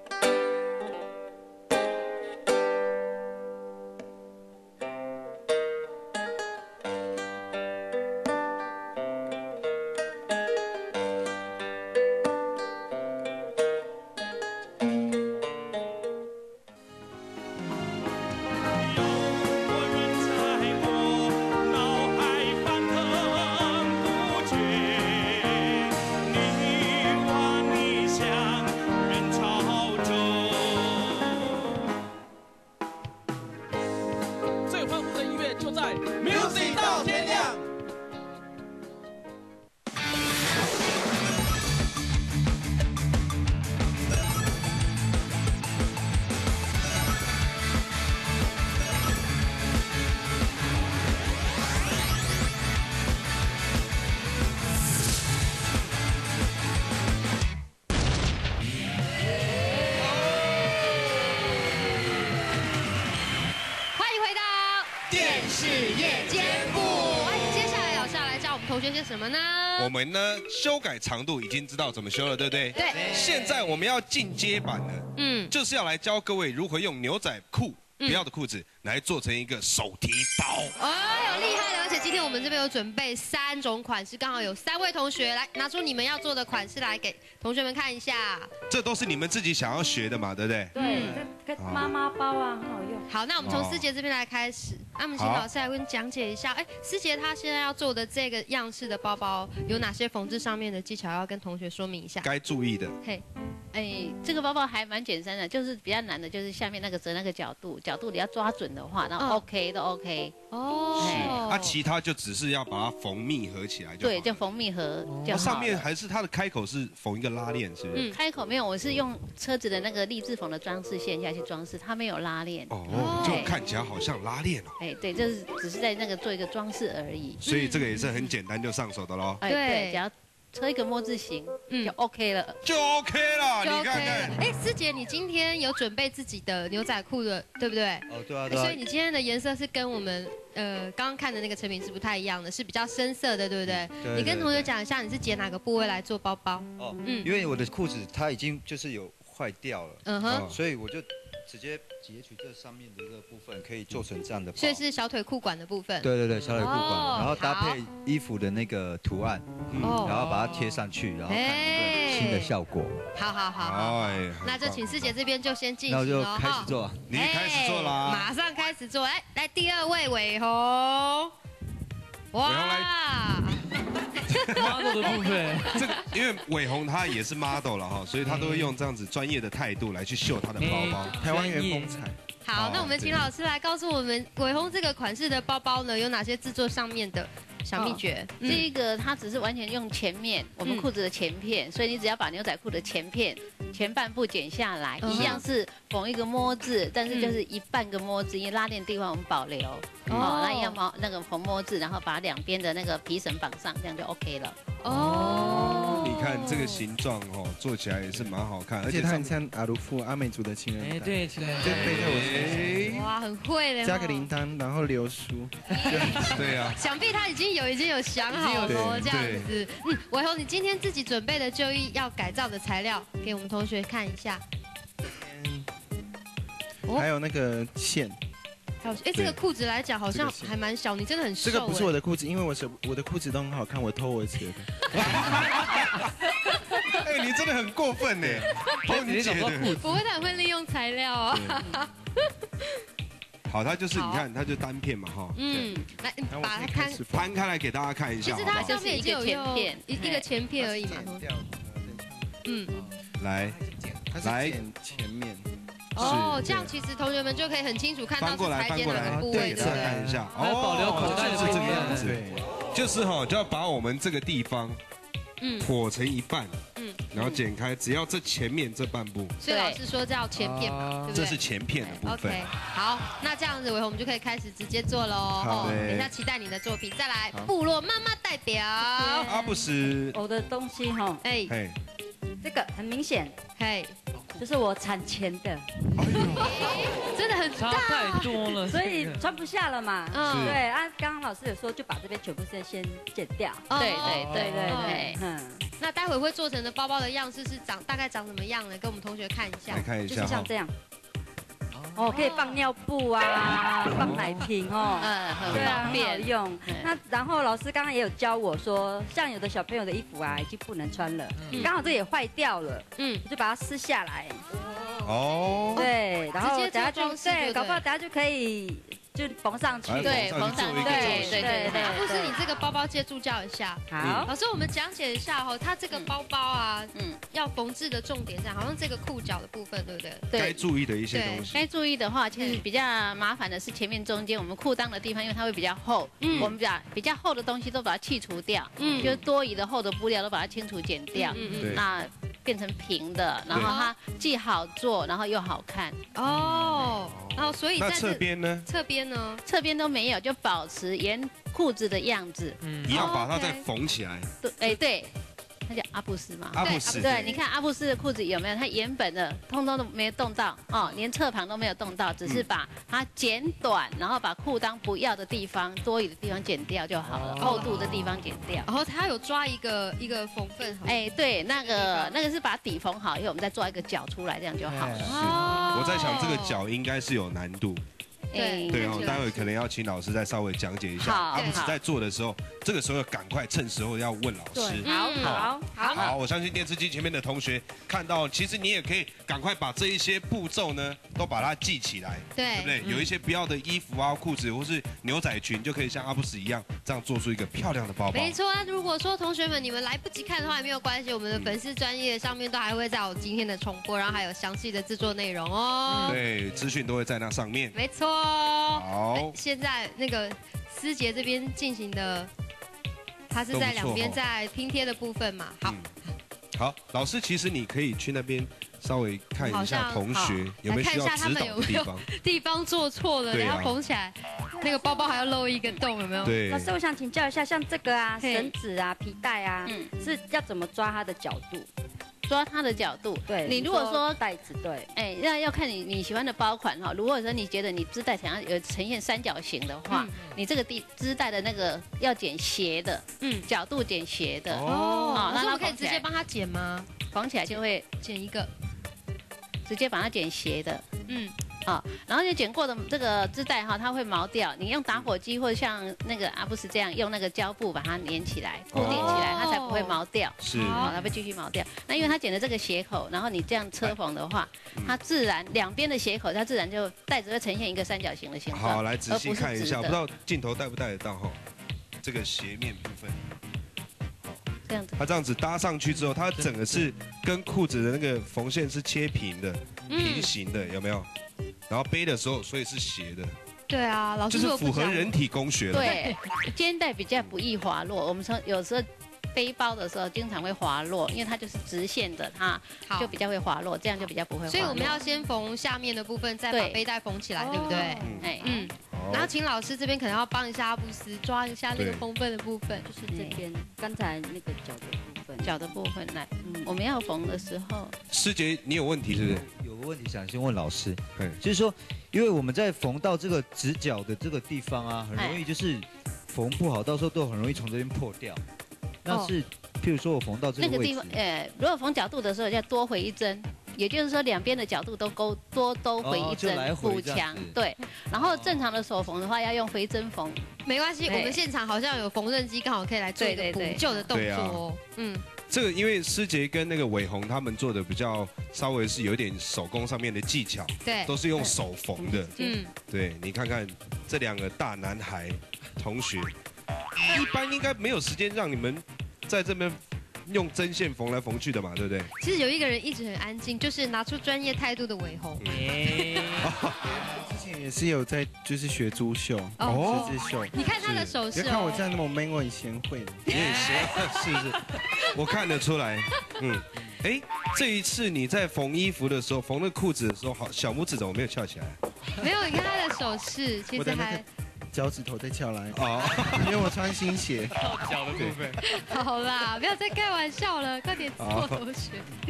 夜间部。接下来老师要来教我们同学些什么呢？ 我们呢修改长度已经知道怎么修了，对不对？ 对。 现在我们要进阶版了，就是要来教各位如何用牛仔裤不要的裤子来做成一个手提包。 哎呦，厉害了！而且今天我们这边有准备3种款式，刚好有3位同学来拿出你们要做的款式来给同学们看一下。 这都是你们自己想要学的嘛，对不对？ 对，跟妈妈包啊，很好用。 好，那我们从思杰这边来开始，那我们请老师来跟讲解一下。哎，思杰他现在要做的这个样式的包包有哪些缝制上面的技巧要跟同学说明一下？ 该注意的。 嘿。 这个包包还蛮简单的，就是比较难的，就是下面那个折那个角度你要抓准的话，那 OK 都 OK。 哦。那其他就只是要把它缝密合起来就好。 对，就缝密合就好。 上面还是它的开口是缝一个拉链，是不是？ 开口没有，我是用车子的那个立字缝的装饰线下去装饰，它没有拉链。 哦，就看起来好像拉链哦。 对，就是只是在那个做一个装饰而已。 所以这个也是很简单就上手的喽。 对，只要车一个摸字形，就 OK 了， 就 OK 了。你看看， 思杰，你今天有准备自己的牛仔裤的，对不对？ 哦，对啊。 所以你今天的颜色是跟我们刚刚看的那个成品是不太一样的，是比较深色的，对不对？ 对。 你跟同学讲一下，你是截哪个部位来做包包？ 因为我的裤子它已经就是有坏掉了，所以我就直接截取这上面的一个部分，可以做成这样的包。 所以是小腿裤管的部分。 对，小腿裤管，然后搭配衣服的那个图案，然后把它贴上去，然后看一个新的效果。 好，那就请师姐这边就先进行了。那我就开始做， 你开始做啦， 马上开始做。来第2位伟宏， 哇。 model 的部分， 这个因为伟宏他也是 model 了哈，所以他都会用这样子专业的态度来去秀他的包包， 台湾原风采。 好，那我们请老师来告诉我们伟宏这个款式的包包呢，有哪些制作上面的小秘诀？ 这个它只是完全用前面我们裤子的前片，所以你只要把牛仔裤的前半部剪下来，一样是缝一个摸字，但是就是一半个摸字，因为拉链地方我们保留。那一样那个缝摸字，然后把2边的那个皮绳绑上，这样就 OK 了。 你看这个形状做起来也是蛮好看， 而且它很像阿鲁夫阿美族的情人带。 对，情人带。 就背在我身上。哇，很会嘞。 加个铃铛，然后留书。 对呀。 想必他已经有想好了这样子。伟宏，你今天自己准备的就衣要改造的材料，给我们同学看一下。 还有那个线。 这个裤子来讲好像还蛮小，你真的很瘦。 这个不是我的裤子，因为我的裤子都很好看，我偷我姐的。 你真的很过分呢，偷你姐的。 不会，他很会利用材料啊。 好，它就是你看，它就单片嘛哈。 来把它摊开来给大家看一下。 其实它上面已经有一个前片而已嘛。 来前面。 这样其实同学们就可以很清楚看到是裁剪哪个部位的。 看一下， 保留口袋是这个样子，就是就要把我们这个地方，剖成一半，然后剪开，只要这前面这半部。 所以老师说叫前片嘛，对不对？ 这是前片的部分。 OK， 好，那这样子伟宏我们就可以开始直接做喽。等一下期待你的作品，再来部落妈妈代表阿布斯。 我的东西这个很明显，就是我产前的， 真的很大， 差太多了， 所以穿不下了嘛。对啊，刚刚老师有说就把这边全部先剪掉。 对。 那待会会做成的包包的样式是大概长什么样呢？给我们同学看一下。 来看一下， 就是像这样。可以放尿布啊，放奶瓶对啊，很好用。那然后老师刚刚也有教我说，像有的小朋友的衣服啊，已经不能穿了，刚好这也坏掉了，我就把它撕下来。对，然后等下就搞不好等下就可以。就缝上去， 对，缝上去，对。 不是你这个包包借助教一下。 好， 老师，我们讲解一下它这个包包啊，要缝制的重点上，好像这个裤脚的部分，对不对？ 对。 该注意的一些东西。 该注意的话，其实比较麻烦的是前面中间我们裤裆的地方，因为它会比较厚，我们比较厚的东西都把它剔除掉，就是多余的厚的布料都把它清除剪掉，那变成平的，然后它既好做，然后又好看。 然后所以在侧边呢？ 侧边都没有，就保持原裤子的样子。 你要把它再缝起来。 对。 它叫阿布斯嘛？ 阿布斯。 对，你看阿布斯的裤子有没有？它原本的通通都没有动到哦，连侧旁都没有动到，只是把它剪短，然后把裤裆不要的地方、多余的地方剪掉就好了，厚度的地方剪掉。 然后它有抓一个缝缝。 哎，对，那个是把底缝好以后，我们再做一个角出来，这样就好了。 我在想这个角应该是有难度。对哦，待会可能要请老师再稍微讲解一下。阿布斯在做的时候，这个时候要赶快趁时候要问老师。好，我相信电视机前面的同学看到，其实你也可以赶快把这一些步骤呢，都把它记起来，对不对？有一些不要的衣服啊、裤子或是牛仔裙，就可以像阿布斯一样，这样做出一个漂亮的包包。 没错，那如果说同学们你们来不及看的话也没有关系，我们的粉丝专页上面都还会有今天的重播，然后还有详细的制作内容哦。 对，资讯都会在那上面。 没错。 好， 现在那个思杰这边进行的，他是在两边在拼贴的部分嘛。 好，老师，其实你可以去那边稍微看一下同学有没有需要指导的地方做错了，然后缝起来，那个包包还要漏一个洞，有没有？ 对。 老师，我想请教一下，像这个啊，绳子啊、皮带啊，是要怎么抓它的角度？ 抓它的角度， 对你如果说带子，对， 哎，要看你喜欢的包款哈。如果说你觉得你织带想要有呈现三角形的话，你这个织带的那个要剪斜的，角度剪斜的。 哦，那我可以直接帮他剪吗？ 缝起来就会剪一个， 直接把它剪斜的。然后你剪过的这个织带哈，它会毛掉。你用打火机或者像那个阿布斯这样用那个胶布把它粘起来、固定起来，它才不会毛掉。 是， 它会继续毛掉。那因为它剪的这个斜口，然后你这样车缝的话，它自然两边的斜口，它自然就带子会呈现一个三角形的形状。 好，来仔细看一下，不知道镜头带不带得到哈？这个斜面部分。 这样子， 它这样子搭上去之后，它整个是跟裤子的那个缝线是切平的、平行的，有没有？然后背的时候，所以是斜的。 对啊，老师就是符合人体工学了。 对，肩带比较不易滑落。我们有时候背包的时候经常会滑落，因为它就是直线的，它就比较会滑落，这样就比较不会滑落。 所以我们要先缝下面的部分，再把背带缝起来，对不对？然后请老师这边可能要帮一下阿布斯抓一下那个缝缝的部分， 就是这边刚才那个脚的部分。 脚的部分来，我们要缝的时候， 师姐你有问题是不是？ 有个问题想先问老师，就是说，因为我们在缝到这个直角的这个地方啊，很容易就是缝不好，到时候都很容易从这边破掉。那是，譬如说我缝到这个位置， 如果缝角度的时候要多回一针。也就是说，两边的角度都都回一针补强，对。然后正常的手缝的话，要用回针缝， 没关系。我们现场好像有缝纫机，刚好可以来做一个补救的动作哦。 这个因为师杰跟那个伟鸿他们做的比较稍微是有点手工上面的技巧， 对， 都是用手缝的。对，你看看这两个大男孩同学，一般应该没有时间让你们在这边。用针线缝来缝去的嘛，对不对？ 其实有一个人一直很安静，就是拿出专业态度的伟鸿。 之前也是有在就是学珠绣、十字绣。 你看他的手势， 别看我这样那么 man， 我很贤惠的。 你很贤惠，是，我看得出来。这一次你在缝衣服的时候，缝那裤子的时候，好，小拇指怎么没有翘起来？ 没有，你看他的手势，其实还。 脚趾头再翘来因为我穿新鞋。 脚的部分。 好啦，不要再开玩笑了，快点做同学。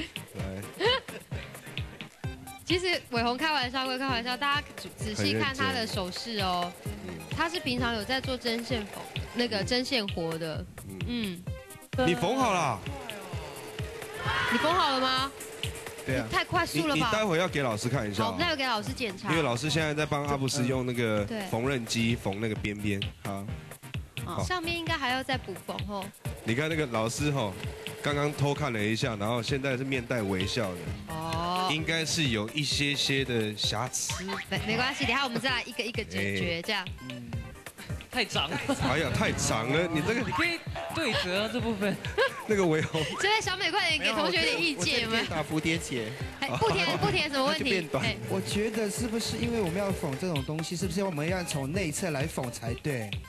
其实伟鸿开玩笑归开玩笑，大家仔细看他的手势哦，他是平常有在做针线缝那个针线活的。 你缝好了？ 你缝好了吗？ 对啊， 太快速了吧！ 你待会要给老师看一下。 好，我们待会给老师检查。 因为老师现在在帮阿布斯用那个缝纫机缝那个边边。 好，上面应该还要再补缝哦。 你看那个老师刚刚偷看了一下，然后现在是面带微笑的。应该是有一些的瑕疵。 没关系，等下我们再来一个一个解决，这样。 太长了。 哎呀，太长了，你这个你可以对折这部分。 那个伟鸿， 这位小美快点给同学点意见，有没有？ 打蝴蝶结， 不填什么问题？ 我觉得是不是因为我们要缝这种东西，是不是我们要从内侧来缝才对？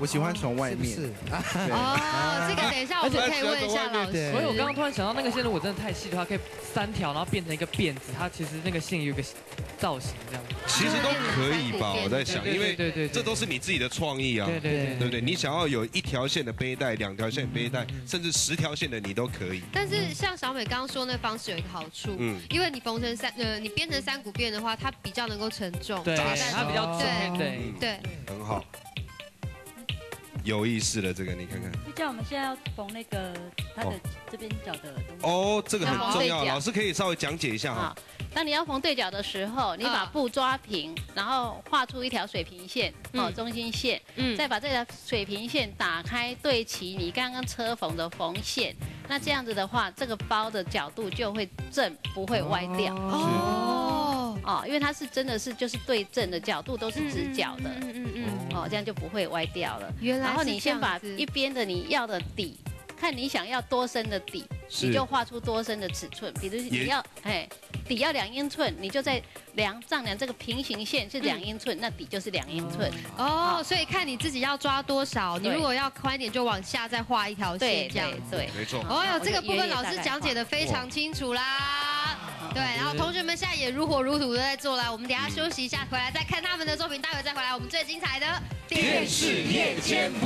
我喜欢从外面。 哦，这个等一下我们可以问一下老师。 所以我刚刚突然想到，那个线如果真的太细的话，可以3条，然后变成一个辫子，它其实那个线有一个造型这样。 其实都可以吧，我在想，因为这都是你自己的创意啊，对不对？你想要有1条线的背带、2条线背带，甚至10条线的你都可以。 但是像小美刚刚说那方式有一个好处，因为你你编成3股辫的话，它比较能够承重， 对，它比较重， 对， 很好。有意思了，这个你看看。 就像我们现在要缝那个它的这边角的东西。 哦，这个很重要，老师可以稍微讲解一下哈。 当你要缝对角的时候，你把布抓平，然后画出一条水平线，中心线，再把这条水平线打开对齐你刚刚车缝的缝线，那这样子的话，这个包的角度就会正，不会歪掉。因为它是真的是就是对正的角度都是直角的，这样就不会歪掉了。然后你先把一边的你要的底，看你想要多深的底，你就画出多深的尺寸。比如你要底要2英寸，你就在丈量这个平行线是2英寸，那底就是2英寸。 所以看你自己要抓多少，你如果要宽一点，就往下再画一条线，这样对， 没错。 这个部分老师讲解的非常清楚啦。对，然后同学们现在也如火如荼的在做啦。我们等一下休息一下，回来再看他们的作品，待会再回来我们最精彩的电视夜间部。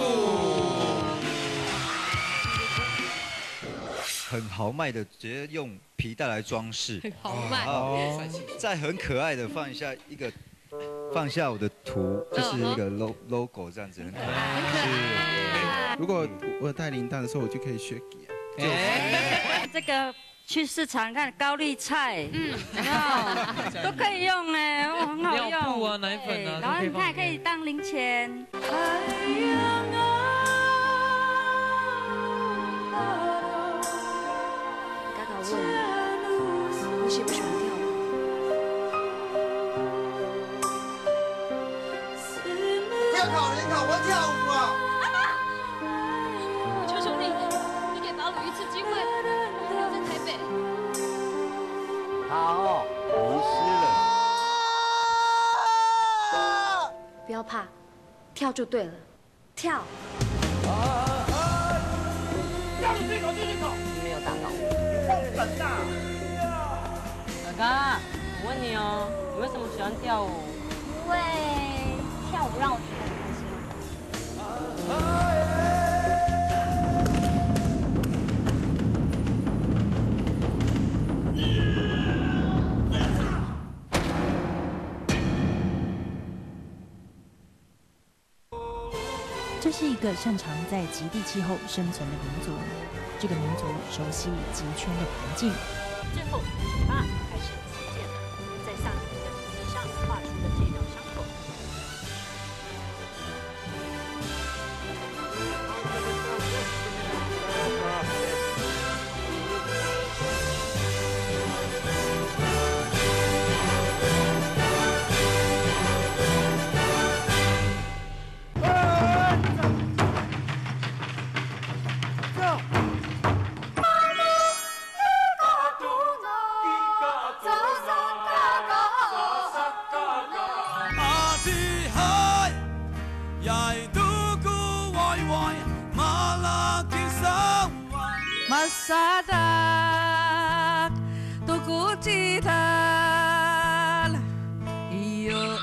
很豪迈的，直接用皮带来装饰， 很豪迈， 再很可爱的放下我的图，就是一个 logo 这样子，很可爱。 如果我带铃铛的时候，我就可以学这个。去市场看高丽菜，都可以用哎，很好用。 尿布啊，奶粉啊， 然后你看可以当零钱。 刚刚问你喜不喜欢跳舞？ 不要考联考，我跳舞啊！ 我求求你，你给老吕一次机会。 好， 迷失了。不要怕，跳就对了，跳。 跳进去口，进去口。 你没有打到。 你放狠呐！ 哥哥，我问你哦，你为什么喜欢跳舞？ 因为跳舞让我觉得很开心。 这是一个擅长在极地气候生存的民族。这个民族熟悉极圈的环境。 最后嘴巴开始起茧了，在下面的皮上画出了这道伤口。 Masadak tukutital iyo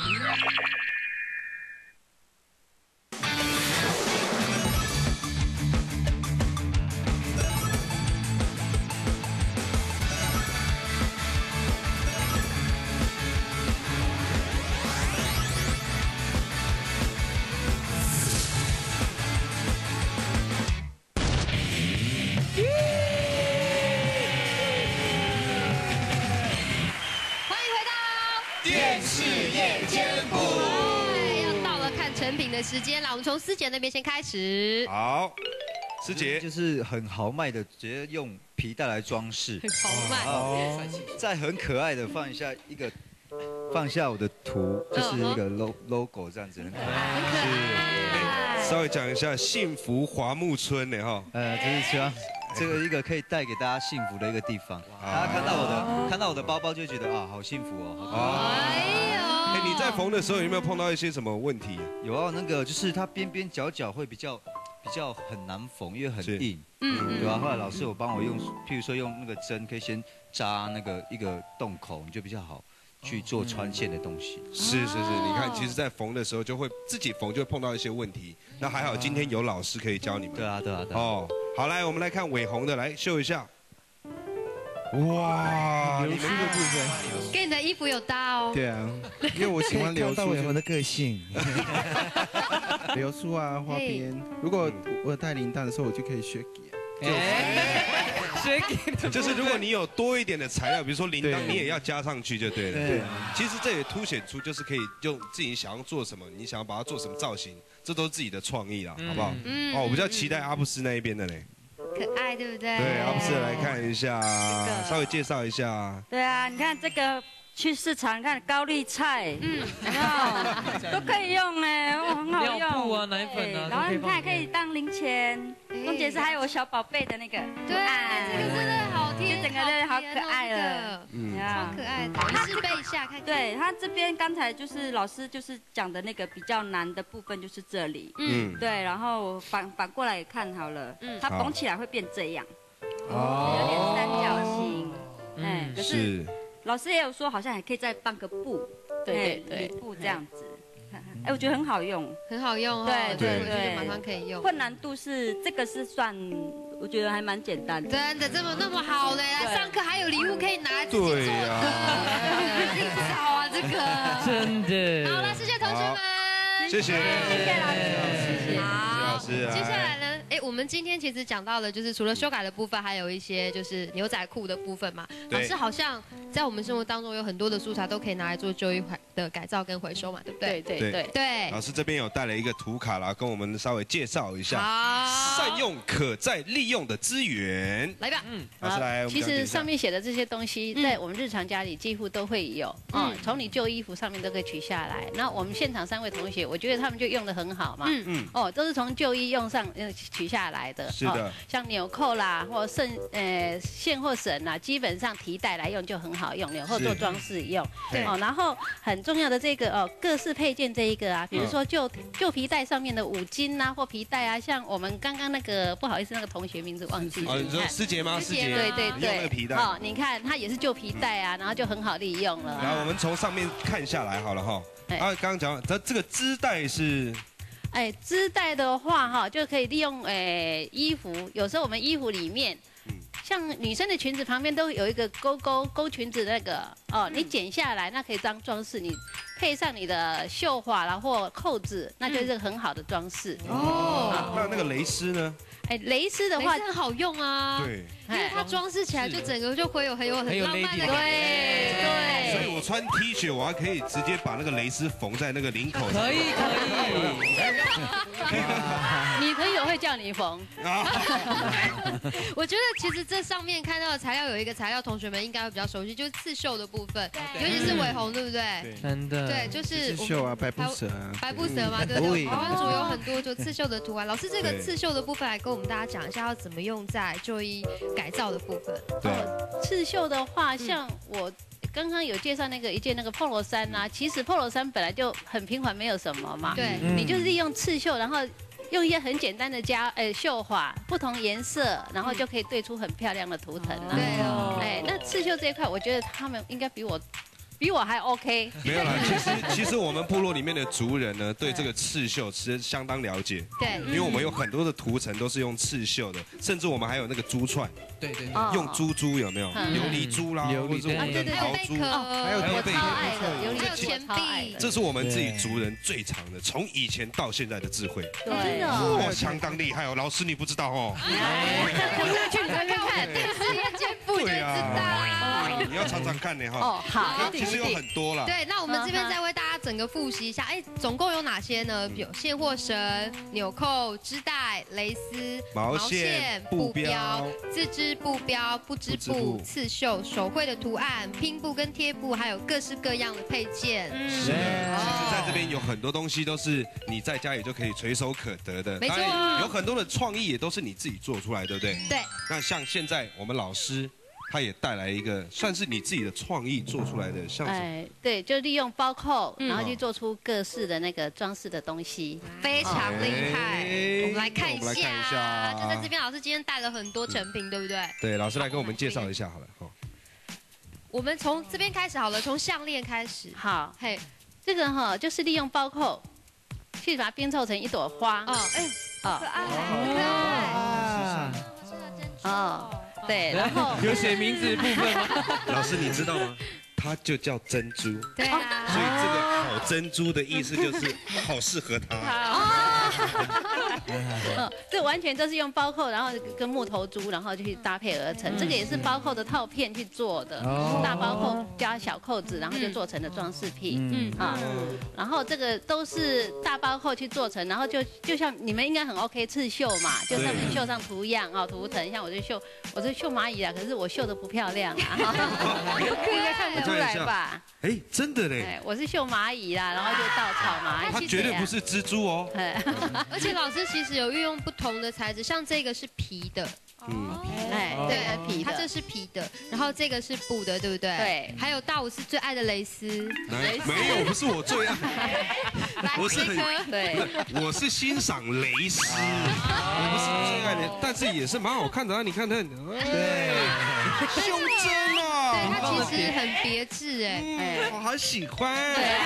的时间了，我们从思杰那边先开始。 好，思杰就是很豪迈的，直接用皮带来装饰， 很豪迈， 再很可爱的放下我的图，就是一个 logo 这样子，很可爱。 稍微讲一下幸福华木村呢哈， 就是希望这个一个可以带给大家幸福的一个地方。大家看到我的包包就觉得啊，好幸福哦，好可爱。 哎呦， 你在缝的时候有没有碰到一些什么问题？ 有啊，那个就是它边边角角会比较很难缝，因为很硬，对吧？后来老师有帮我用，譬如说用那个针，可以先扎那个一个洞口，你就比较好去做穿线的东西。 是，你看，其实，在缝的时候就会自己缝，就会碰到一些问题。那还好，今天有老师可以教你们。 对啊。 哦，好，来，我们来看伟鸿的，来秀一下。哇，你们这个部分跟你的衣服有搭哦。 对啊，因为我喜欢留出伟鸿的个性，留出啊花边。如果我有带铃铛的时候，我就可以学给。 就是如果你有多一点的材料，比如说铃铛，你也要加上去就对了。对，其实这也凸显出就是可以用自己想要做什么，你想要把它做什么造型，这都是自己的创意啦，好不好？哦，我比较期待阿布斯那一边的嘞。 可爱，对不对？ 对，阿布斯来看一下，稍微介绍一下。 对啊，你看这个去市场看高丽菜，有没有都可以用哎，很好用。 尿布啊，奶粉啊， 然后你看可以当零钱。钟姐是还有我小宝贝的那个， 对，这个真的好贴， 整个就好可爱了， 超可爱的。你试背一下看。 对，它这边刚才就是老师就是讲的那个比较难的部分就是这里，对，然后反过来也看好了，它缝起来会变这样，有点三角形，可是老师也有说好像还可以再绑个布，对，布这样子。我觉得很好用， 很好用，对，马上可以用。 困难度是这个是算，我觉得还蛮简单的。 真的，那么好的，来上课还有礼物可以拿来自己做的，厉害啊这个。 真的。 好了，谢谢同学们， 谢谢老师， 谢谢老师。接下来呢？我们今天其实讲到了，就是除了修改的部分，还有一些就是牛仔裤的部分嘛。老师好像在我们生活当中有很多的素材都可以拿来做旧衣的改造跟回收嘛，对不对？ 对。 老师这边有带了一个图卡啦，跟我们稍微介绍一下。善用可再利用的资源。 来吧， 老师来。 其实上面写的这些东西，在我们日常家里几乎都会有从你旧衣服上面都可以取下来。那我们现场3位同学，我觉得他们就用得很好嘛。都是从旧衣用上取下来的。 是的。 像纽扣啦，或线或绳啦，基本上提带来用就很好用，纽扣做装饰用。然后很重要的这个各式配件这一个啊，比如说旧皮带上面的五金啊或皮带啊，像我们刚刚那个不好意思那个同学名字忘记了。 你说师姐吗？师姐。 对。 用那个皮带。 你看它也是旧皮带啊，然后就很好利用了。 然后我们从上面看下来好了哈。刚刚讲这个织带是。 织带的话就可以利用衣服，有时候我们衣服里面，像女生的裙子旁边都有一个勾裙子那个你剪下来，那可以当装饰，你配上你的绣花啦或扣子，那就是很好的装饰。 那个蕾丝呢？ 蕾丝的话很好用啊， 对， 因为它装饰起来就整个就会有很浪漫的感觉。 对。 所以我穿 T 恤，我还可以直接把那个蕾丝缝在那个领口上。 可以。 你朋友会叫你缝。 我觉得其实这上面看到的材料有一个材料，同学们应该会比较熟悉，就是刺绣的部分，尤其是伟鸿，对不对？ 真的。 对，就是刺绣啊，白布蛇啊。 白布蛇嘛，对不对？台湾族有很多就刺绣的图案。老师，这个刺绣的部分来跟我们大家讲一下，要怎么用在旧衣改造的部分。 对。 刺绣的话，像我刚刚有介绍一件那个 polo 衫啊，其实 polo 衫本来就很平凡，没有什么嘛。 对。 你就是利用刺绣，然后用一些很简单的绣花，不同颜色，然后就可以对出很漂亮的图腾了。 对哦。 那刺绣这一块，我觉得他们应该比我还 OK。 没有啦，其实我们部落里面的族人呢，对这个刺绣其实相当了解。 对。 因为我们有很多的图层都是用刺绣的，甚至我们还有那个珠串。 对。 用珠有没有？琉璃珠啦，或者我们的豪珠， 还有贝壳， 还有钱币。 这是我们自己族人最长的，从以前到现在的智慧。 真的。 相当厉害哦，老师你不知道哦。 去你那边看电视夜间部就知道。 你要常常看呢哈。好。 其实有很多了。 对，那我们这边再为大家整个复习一下，总共有哪些呢？有线或绳、纽扣、织带、蕾丝、 毛线、布标、 自织布标、不织布、刺绣、手绘的图案、拼布跟贴布，还有各式各样的配件。 是的，其实在这边有很多东西都是你在家里就可以垂手可得的。 没错。 有很多的创意也都是你自己做出来，对不对？ 对。 那像现在我们老师它也带来一个算是你自己的创意做出来的，像对，就利用包扣，然后去做出各式的那个装饰的东西， 非常厉害。我们来看一下，就在这边，老师今天带了很多成品，对不对？ 对，老师来跟我们介绍一下好了。 我们从这边开始好了，从项链开始。 好，嘿，这个就是利用包扣去把它编凑成一朵花。 哦，哎，好可爱，可爱。 哦。对，然后有写名字的部分吗？ 老师，你知道吗？它就叫珍珠。 对啊。 所以这个好珍珠的意思就是好适合它。 这完全都是用包扣，然后跟木头珠，然后就去搭配而成。这个也是包扣的套片去做的，大包扣加小扣子，然后就做成的装饰品。然后这个都是大包扣去做成，然后就像你们应该很 OK 刺绣嘛，就上面绣上图样图腾，像我是绣蚂蚁啊，可是我绣的不漂亮啊，应该看不出来吧？ 哎，真的嘞！ 我是绣蚂蚁啦，然后就稻草蚂蚁。 它绝对不是蜘蛛哦。 而且老师其实有运用不同的材质，像这个是皮的。对，皮的，它这是皮的，然后这个是布的，对不对？ 对。 还有大武是最爱的蕾丝。 没有，不是我最爱。我是我是欣赏蕾丝，我不是最爱的，但是也是蛮好看的啊！你看它，对，胸针啊， 对，它其实很别致哎， 我好喜欢。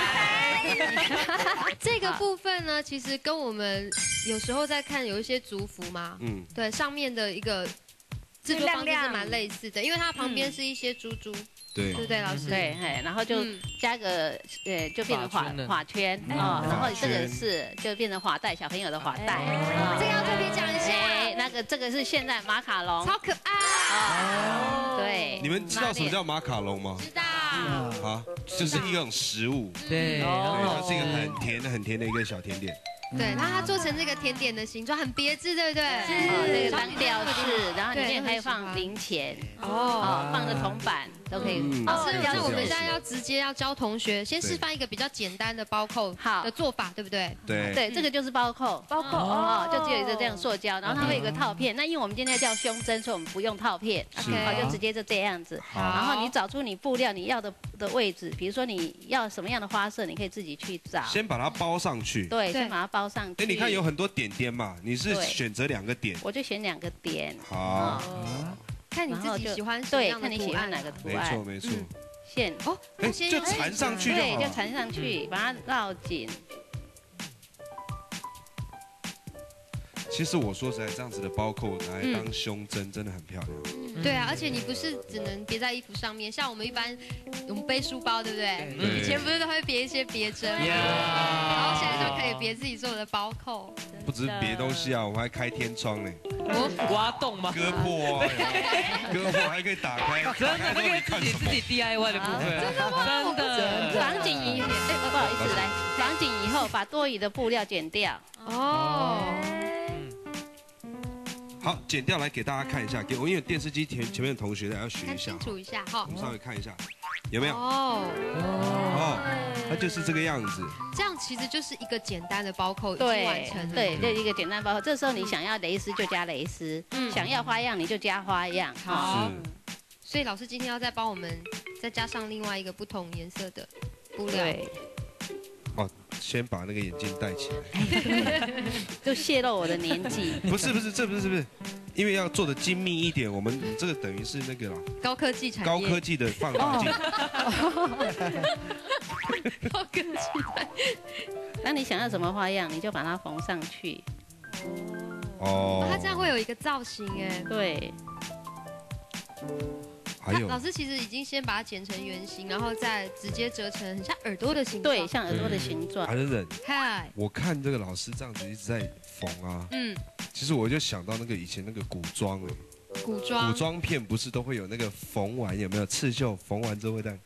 这个部分呢，其实跟我们有时候在看有一些族服嘛，对，上面的一个制作方式是蛮类似的，因为它旁边是一些珠珠，对不对，老师？ 对，然后就加个就变成发圈哦，然后这个就变成发带，小朋友的发带， 这个要特别讲一下。 这个是现在马卡龙， 超可爱。 对， 你们知道什么叫马卡龙吗？ 知道。 啊，就是一种食物， 对， 它是一个很甜的一个小甜点。 对，然后它做成这个甜点的形状，很别致，对不对？ 是，这个当吊饰，然后里面可以放零钱，放个铜板都可以。 老师，那我们现在要直接要教同学，先示范一个比较简单的包扣的做法，对不对？ 对， 这个就是包扣，就只有一个这样塑胶，然后它会有一个套片。那因为我们今天要叫胸针，所以我们不用套片，就直接就这样子。然后你找出你布料你要的位置，比如说你要什么样的花色，你可以自己去找。 先把它包上去。 对，先把它包上去。 哎，你看有很多点点嘛，你是选择2个点。 我就选2个点。 好。 看你自己喜欢什么样的图案。 看你喜欢哪个图案。 没错。 线就缠上去就好。 对，就缠上去，把它绕紧。 其实我说实在，这样子的包扣拿来当胸针真的很漂亮。 对啊，而且你不是只能别在衣服上面，像我们一般我们背书包，对不对？以前不是都会别一些别针，然后现在就可以别自己做的包扣。 不只是别东西啊，我们还开天窗呢。 挖洞吗？ 割破啊，割破还可以打开。 真的，这个自己 DIY 的部分。 真的吗？ 真的。 绑紧以后，不好意思，来绑紧以后，把多余的布料剪掉。 好，剪掉来给大家看一下，因为电视机前面的同学要学一下， 清楚一下哈。 我们稍微看一下，有没有？它就是这个样子。 这样其实就是一个简单的包扣已经完成了。 对，就一个简单包扣。这时候你想要蕾丝就加蕾丝，想要花样你就加花样。 好。所以老师今天要再帮我们再加上另外一个不同颜色的布料。对。 先把那个眼镜戴起来， 就泄露我的年纪。 不是，这不是，因为要做的精密一点，我们这个等于是那个啦， 高科技产业， 高科技的放大镜。 高科技。 当你想要什么花样，你就把它缝上去。 它这样会有一个造型哎。 对。 老师其实已经先把它剪成圆形，然后再直接折成很像耳朵的形状。对，像耳朵的形状。 嗨， 我看这个老师这样子一直在缝啊，其实我就想到那个以前那个古装古装片不是都会有那个缝完有没有刺绣？缝完之后会这样。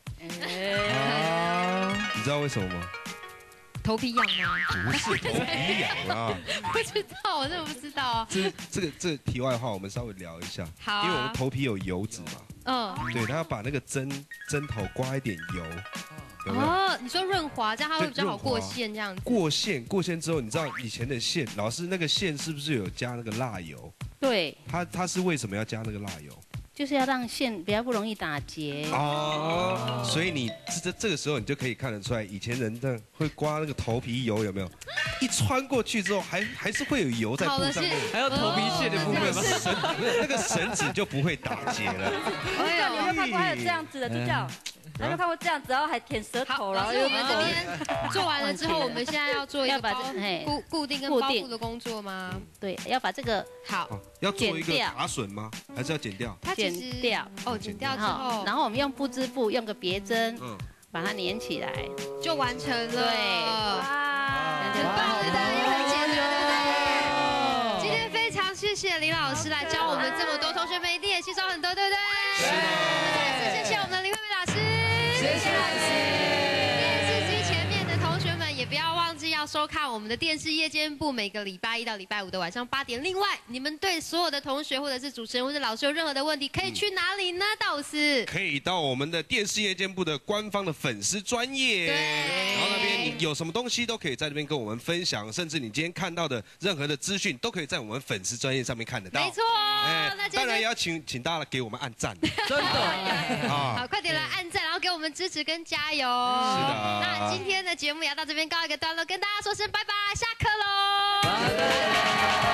你知道为什么吗？ 头皮痒吗？ 不是头皮痒啊！ 不知道，我真的不知道啊。 这个题外话，我们稍微聊一下。 好。 因为我们头皮有油脂嘛。对，他要把那个针头刮一点油。 你说润滑，这样它会比较好过线这样子。 过线之后，你知道以前的线，老师那个线是不是有加那个蜡油？ 对。 他是为什么要加那个蜡油？ 就是要让线比较不容易打结哦。所以你这个时候你就可以看得出来，以前人的会刮那个头皮油有没有？一穿过去之后还是会有油在布上面， 还有头皮屑的部分吗？ 那个绳子就不会打结了。 哎呀，你有没有看过还有这样子的，就这样。有没有看过这样子，然后还舔舌头，然后我们这边做完了之后，我们现在要做一个固定跟包覆的工作吗？ 对，要把这个好， 要做一个卡榫吗？还是要剪掉？ 剪掉哦，剪掉之后， 然后我们用布织布，用个别针，把它粘起来， 就完成了。 对， 很棒的，又很简单。今天非常谢谢林老师来教我们这么多，同学们一定也吸收很多，对不对？ 是的。 再次谢谢我们的林慧美老师。谢谢老师。电视机前面的同学们也不要忘记要收看我们的电视夜间部，每个礼拜1到礼拜5的晚上8点。另外，你们对所有的同学或者是主持人或者老师有任何的问题，可以去哪里呢？道斯可以到我们的电视夜间部的官方的粉丝专页，然后那边你有什么东西都可以在那边跟我们分享，甚至你今天看到的任何的资讯都可以在我们粉丝专页上面看得到。 没错，那当然也要请大家给我们按赞， 真的好，快点来按赞，然后给我们支持跟加油。 是的。 那今天的节目也要到这边告一个段落，跟大家说声拜拜，下课喽。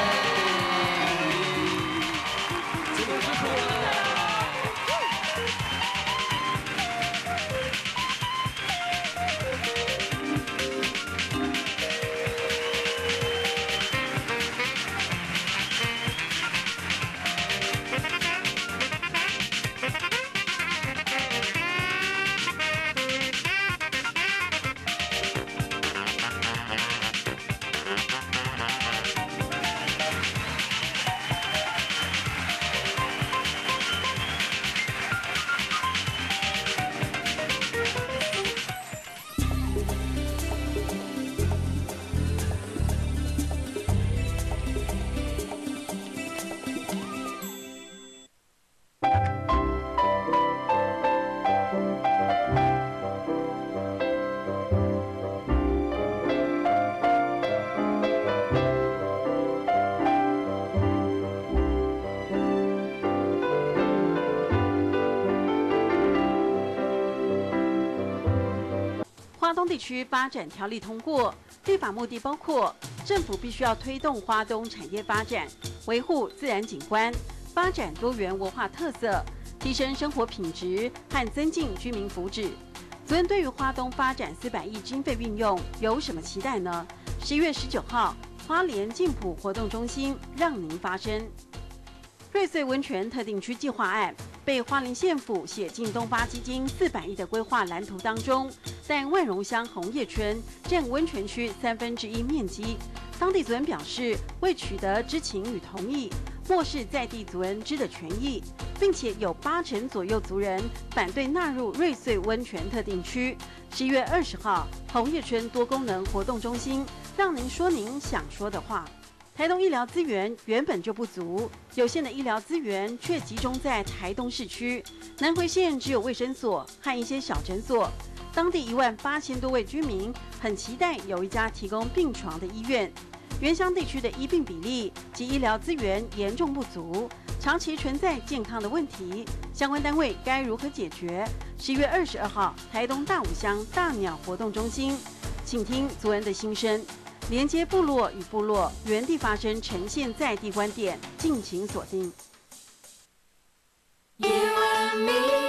花东地区发展条例通过，立法目的包括政府必须要推动花东产业发展，维护自然景观，发展多元文化特色，提升生活品质和增进居民福祉。昨天对于花东发展400亿经费运用有什么期待呢？11月19号，花莲静浦活动中心让您发声。瑞穗温泉特定区计划案被花莲县府写进东发基金400亿的规划蓝图当中，但万荣乡红叶村占温泉区1/3面积，当地族人表示未取得知情与同意，漠视在地族人知的权益，并且有80%左右族人反对纳入瑞穗温泉特定区。11月20号，红叶村多功能活动中心让您说您想说的话。台东医疗资源原本就不足，有限的医疗资源却集中在台东市区。南回县只有卫生所和一些小诊所，当地18000多位居民很期待有一家提供病床的医院。原乡地区的医病比例及医疗资源严重不足，长期存在健康的问题，相关单位该如何解决？11月22号，台东大武乡大鸟活动中心，请听族人的心声。连接部落与部落，原地发声，呈现在地观点，敬请锁定。You and me